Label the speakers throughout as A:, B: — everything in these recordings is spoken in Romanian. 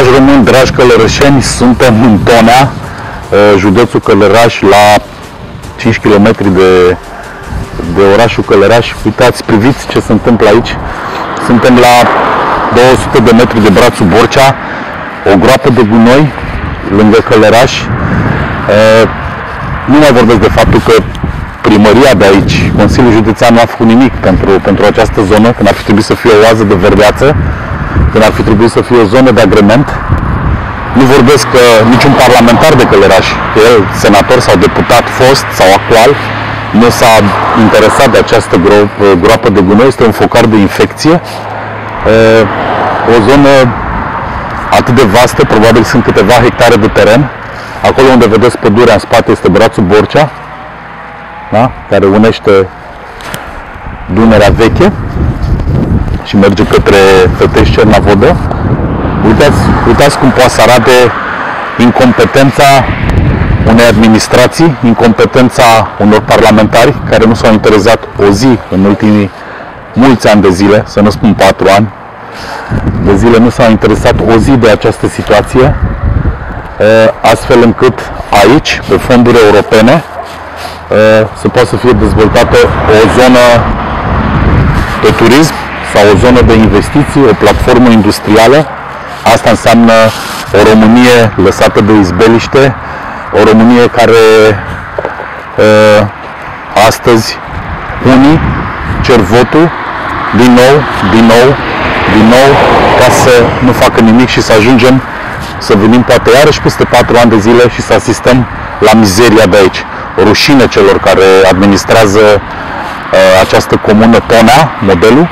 A: Dragi români, dragi călărășeni, suntem în Tonea, județul Călăraș, la 5 km de orașul Călăraș. Uitați, priviți ce se întâmplă aici. Suntem la 200 de metri de brațul Borcea, o groapă de gunoi lângă Călăraș. Nu mai vorbesc de faptul că primăria de aici, Consiliul Județean, nu a făcut nimic pentru această zonă, când ar fi trebuit să fie o oază de verdeață, când ar fi trebuit să fie o zonă de agrement. Nu vorbesc că niciun parlamentar de Călăraș, el, senator sau deputat fost sau actual, nu s-a interesat de această groapă de gunoi. Este un focar de infecție. O zonă atât de vastă, probabil sunt câteva hectare de teren. Acolo unde vedeți pădurea în spate este brațul Borcea, da? Care unește Dunărea Veche și merge către Tătești Cernavodă. Uitați cum poate să arate incompetența unei administrații, incompetența unor parlamentari care nu s-au interesat o zi în ultimii mulți ani de zile, să nu spun 4 ani de zile, nu s-au interesat o zi de această situație, astfel încât aici, pe fonduri europene, să poată să fie dezvoltată o zonă de turism sau o zonă de investiții, o platformă industrială. Asta înseamnă o Românie lăsată de izbeliște, o Românie care astăzi unii cer votul din nou ca să nu facă nimic și să ajungem să venim poate iarăși peste 4 ani de zile și să asistăm la mizeria de aici. O rușine celor care administrează această comună Tonea, modelul,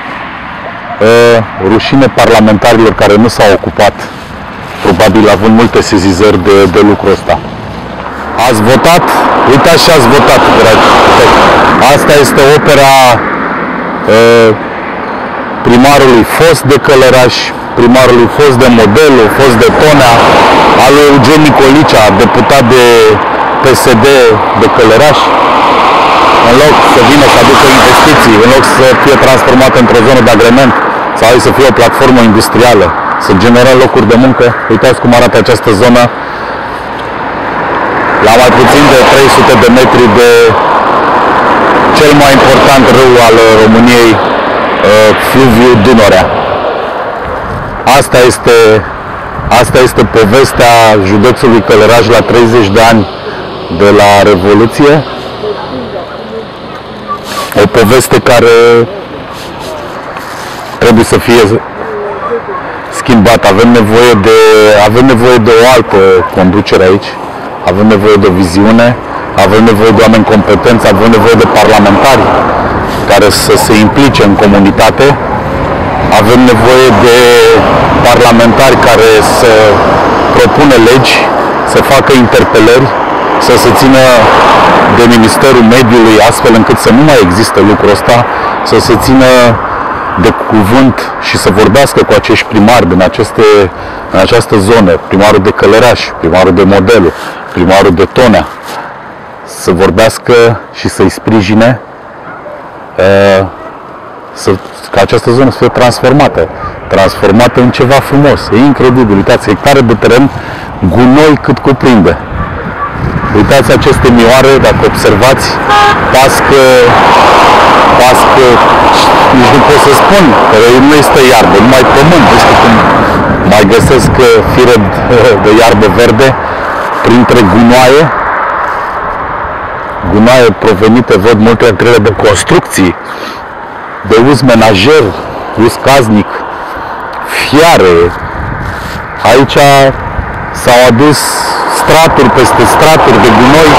A: rușine parlamentarilor care nu s-au ocupat, probabil având multe sesizări de lucrul ăsta. Ați votat? Uitați și ați votat, dragi. Asta este opera primarului fost de Călăraș, primarului fost de Modelul, fost de Tonea, al lui Eugen Nicolicea, deputat de PSD de Călăraș. În loc să vină să aducă investiții, în loc să fie transformată într-o zonă de agrement sau să fie o platformă industrială, să generăm locuri de muncă, uitați cum arată această zonă la mai puțin de 300 de metri de cel mai important râu al României, fluviul Dunărea. Asta este povestea județului Călăraș la 30 de ani de la Revoluție. O poveste care trebuie să fie schimbată. Avem nevoie de o altă conducere aici. Avem nevoie de o viziune, avem nevoie de oameni competenți, avem nevoie de parlamentari care să se implice în comunitate. Avem nevoie de parlamentari care să propună legi, să facă interpelări, să se țină de Ministerul Mediului, astfel încât să nu mai existe lucrul ăsta, să se țină de cuvânt și să vorbească cu acești primari din această zonă, primarul de Călăraș, primarul de Modelul, primarul de Tonea, să vorbească și să-i sprijine ca această zonă să fie transformată în ceva frumos. E incredibil, uitați, hectare de teren, gunoi cât cuprinde. Uitați aceste mioare, dacă observați, pască, nici nu pot să spun, că nu este iarbă, numai pământ. Nu știu cum mai găsesc fire de iarbă verde printre gunoaie provenite, văd multe dintre ele de construcții, de uz menajer, uz casnic, fiare. Aici s-au adus straturi peste straturi de gunoi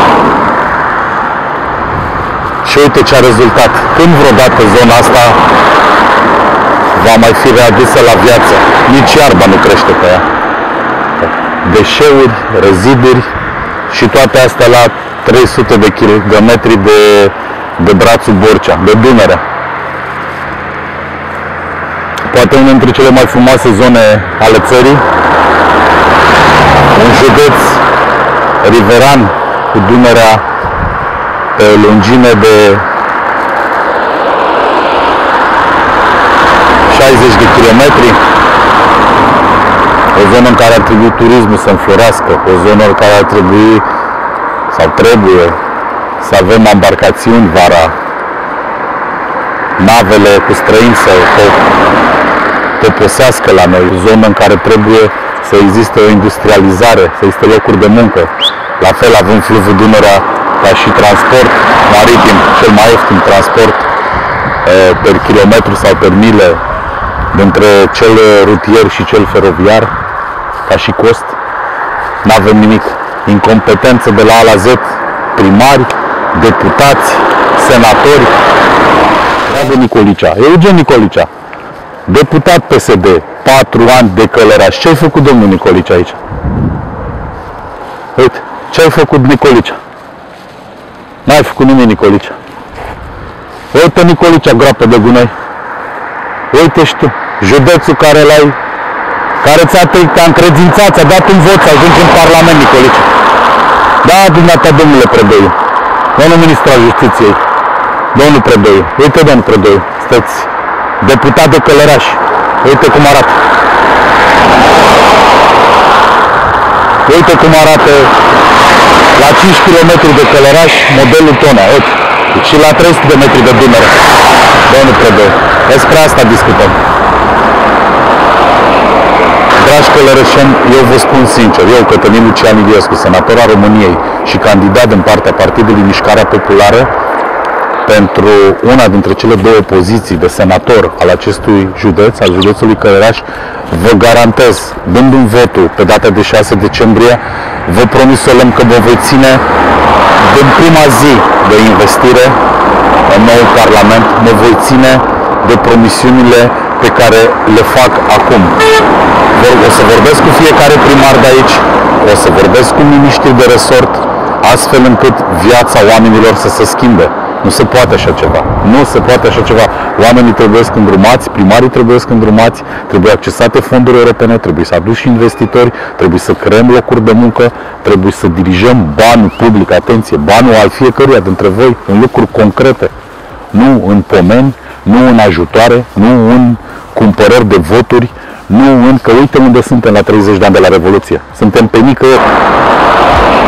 A: și uite ce a rezultat. Când vreodată zona asta va mai fi readusă la viață? Nici iarba nu crește pe ea. Deșeuri, reziduri și toate astea la 300 de kilometri de brațul Borcea, de Dunărea. Poate una dintre cele mai frumoase zone ale țării, un județ riveran cu Dunărea pe lungime de 60 de kilometri, zonă în care ar trebui turismul să înflorească, o zonă în care ar trebui sau trebuie să avem embarcațiuni vara, navele cu străini să poposească la noi, o zonă în care trebuie să existe o industrializare, să existe locuri de muncă. La fel avem fluviul Dunărea ca și transport maritim, cel mai ieftin transport per kilometru sau per milă dintre cel rutier și cel feroviar, ca și cost. Nu avem nimic. Incompetență de la A la Z, primari, deputați, senatori. Radu Nicolicea, Eugen Nicolicea, deputat PSD, 4 ani de Călăraș. Ce ai făcut, domnul Nicolicea, aici? Uite, ce ai făcut, Nicolicea? N-ai făcut nimic, Nicolicea. Uite, Nicolicea, groapă de gunoi. Uite și tu, județul care l-ai, care te-a încredințat, ți-a dat un vot să ajungi în Parlament, Nicolicea. Da, dumneata, domnule Predăiu, domnul ministru al Justiției, domnul Predăiu, uite, domnul Predăiu, sunteți deputat de Călăraș, uite cum arată. Uite cum arată la 5 km de Călăraș, modelul Tona, uite, și la 300 de metri de Dunăre, domnul Predăiu. Despre asta discutăm. Dragi călărășeni, eu vă spun sincer, eu, Cătălin Lucian Iliescu, senator al României și candidat din partea Partidului Mișcarea Populară pentru una dintre cele două poziții de senator al acestui județ, al județului Călăraș, vă garantez, dându-mi votul pe data de 6 decembrie, vă promit solemn că vă voi ține din prima zi de investire în nou Parlament, mă voi ține de promisiunile pe care le fac acum. O să vorbesc cu fiecare primar de aici, o să vorbesc cu miniștrii de resort, astfel încât viața oamenilor să se schimbe. Nu se poate așa ceva. Nu se poate așa ceva. Oamenii trebuie îndrumați, primarii trebuie îndrumați, trebuie accesate fonduri europene, trebuie să aduci investitori, trebuie să creăm locuri de muncă, trebuie să dirijăm banul public, atenție, banul al fiecăruia dintre voi în lucruri concrete, nu în pomeni, nu în ajutoare, nu în cumpărări de voturi, nu în că uite unde suntem la 30 de ani de la Revoluție. Suntem pe nicăieri.